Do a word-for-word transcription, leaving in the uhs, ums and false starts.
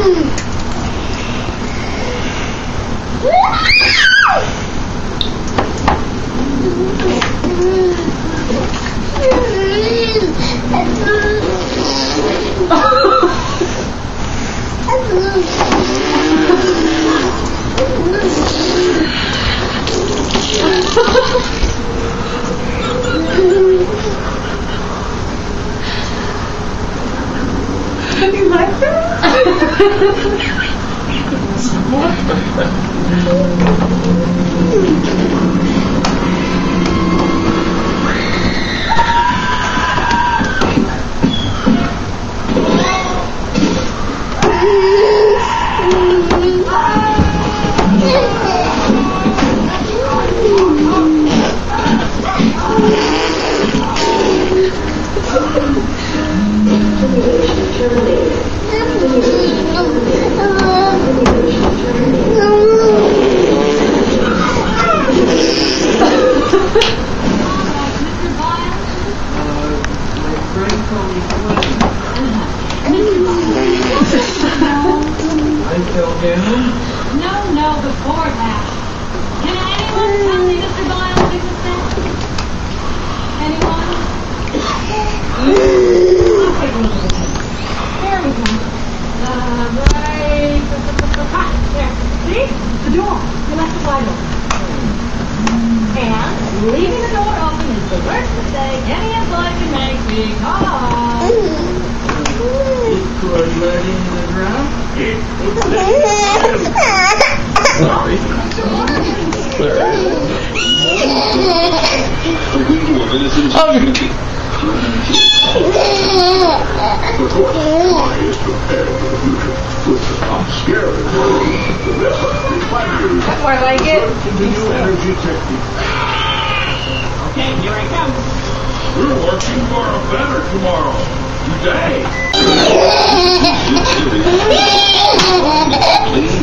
You like that? No, no, before that. Can anyone tell me Mister Biles existed? Anyone? Okay, there we go. Uh, right. Ah, there. See? The door. You left it wide open. And leaving the door open is the worst mistake any employee can make because... Good letting the ground. That's where I like it. Okay, here I come. We're working for a better tomorrow. Today.